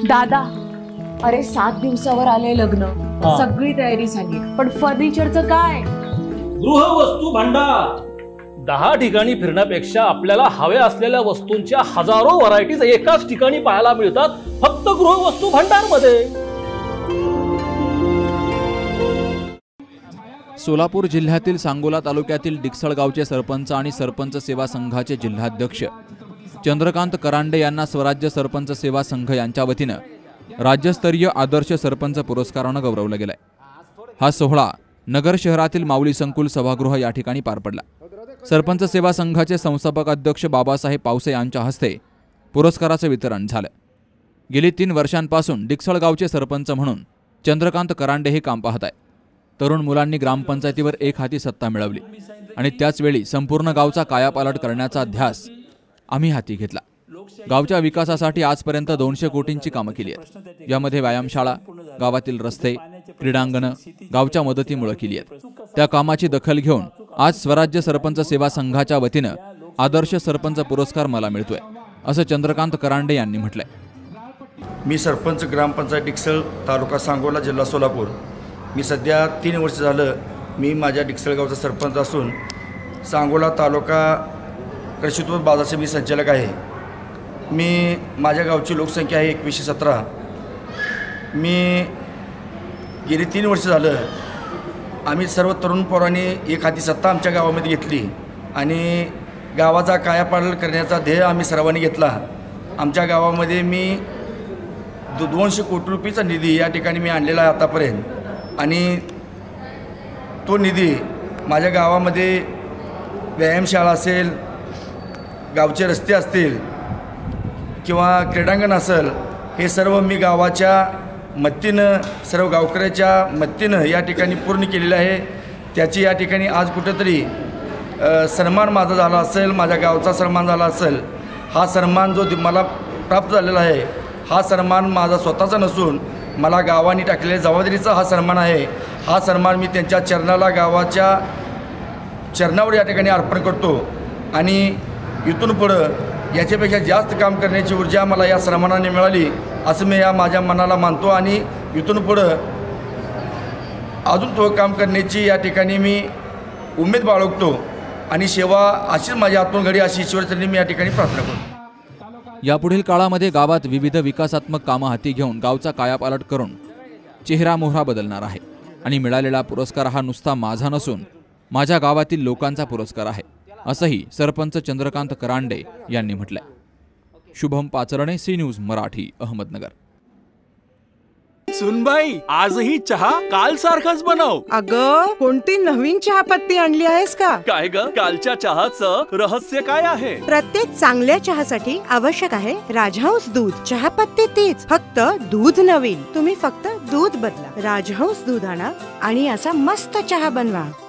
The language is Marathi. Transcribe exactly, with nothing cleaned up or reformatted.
दादा, अरे सात दिवसावर आले लग्न, सगळी तयारी झाली, पण फर्निचरचं काय? गृहवस्तू भांडार दहा ठिकाणी फिरण्यापेक्षा आपल्याला हव्या असलेल्या वस्तूंच्या हजारो व्हरायटीज एकाच ठिकाणी पाहायला मिळतात, फक्त गृहवस्तू भांडार मध्ये। सोलापूर जिल्ह्यातील सांगोला तालुक्यातील डिकसळ गावचे सरपंच आणि सरपंच सेवा संघाचे जिल्हाध्यक्ष चंद्रकांत करांडे यांना स्वराज्य सरपंच सेवा संघ यांच्या वतीनं राज्यस्तरीय आदर्श सरपंच पुरस्कारानं गौरवलं गेलंय। हा सोहळा नगर शहरातील माऊली संकुल सभागृह या ठिकाणी पार पडला। सरपंच सेवा संघाचे संस्थापक अध्यक्ष बाबासाहेब पावसे यांच्या हस्ते पुरस्काराचं वितरण झालं। गेली तीन वर्षांपासून डिकसळ गावचे सरपंच म्हणून चंद्रकांत करांडे हे काम पाहत आहेत। तरुण मुलांनी ग्रामपंचायतीवर एक हाती सत्ता मिळवली आणि त्याचवेळी संपूर्ण गावचा कायापालट करण्याचा ध्यास आम्ही हाती घेतला। गावच्या विकासासाठी आजपर्यंत दोनशे कोटींची कामं केली आहेत। यामध्ये व्यायामशाळा, गावातील रस्ते, क्रीडांगणं गावच्या मदतीमुळे केली आहेत। त्या कामाची दखल घेऊन आज स्वराज्य सरपंच सेवा संघाच्या वतीनं आदर्श सरपंच पुरस्कार मला मिळतोय, असं चंद्रकांत करांडे यांनी म्हटलंय। मी सरपंच ग्रामपंचायत डिकसळ, तालुका सांगोला, जिल्हा सोलापूर। मी सध्या तीन वर्ष झालं मी माझ्या डिकसळ गावचा सरपंच असून सांगोला तालुका कृषी उत्पन्न बाजार समिती संचालक आहे। मी माझ्या गावची लोकसंख्या आहे एकवीसशे सतरा। मी गेली तीन वर्ष झालं आम्ही सर्व तरुण पोरांनी एक हाती सत्ता आमच्या गावामध्ये घेतली आणि गावाचा कायापालट करण्याचा ध्येय आम्ही सर्वांनी घेतला। आमच्या गावामध्ये मी दो दोनशे कोटी रुपयेचा निधी या ठिकाणी मी आणलेला आहे आतापर्यंत आणि तो निधी माझ्या गावामध्ये व्यायामशाळा असेल, गावचे रस्ते असतील किंवा क्रीडांगण असेल, हे सर्व मी गावाच्या मदतीनं, सर्व गावकऱ्याच्या मदतीनं या ठिकाणी पूर्ण केलेलं आहे। त्याची या ठिकाणी आज कुठेतरी सन्मान माझा झाला असेल, माझ्या गावचा सन्मान झाला असेल। हा सन्मान जो मला प्राप्त झालेला आहे हा सन्मान माझा स्वतःचा नसून मला गावाने टाकलेल्या जबाबदारीचा हा सन्मान आहे। हा सन्मान मी त्यांच्या चरणाला, गावाच्या चरणावर या ठिकाणी अर्पण करतो आणि इथून पुढं याच्यापेक्षा जास्त काम करण्याची ऊर्जा मला या सन्मानाने मिळाली असं मी या माझ्या मनाला मानतो आणि इथून पुढं अजून तो काम करण्याची या ठिकाणी मी उमेद बाळगतो आणि सेवा अशीच माझ्या हातून घडी अशी ईश्वरचरणी मी या ठिकाणी प्रार्थना करतो। यापुढील काळामध्ये गावात विविध विकासात्मक कामं हाती घेऊन गावचा कायापालट करून चेहरा मोहरा बदलणार आहे आणि मिळालेला पुरस्कार हा नुसता माझा नसून माझ्या गावातील लोकांचा पुरस्कार आहे, असंही सरपंच चंद्रकांत करांडे यांनी म्हटलंय। Shubham Pacharne, C News Marathi, Ahmednagar. सुनबाई, आजही चहा काल सारखाच बनव। अगं, कोणती नवीन चहापत्ती आणली आहेस का? काय ग, कालच्या चहाचं रहस्य काय आहे? प्रत्येक चांगल्या चहासाठी आवश्यक आहे राजहंस दूध। चहापत्ती तीच, फक्त दूध नवीन। तुम्ही फक्त दूध बदला, राजहंस दूध आणा आणि असा मस्त चहा बनवा।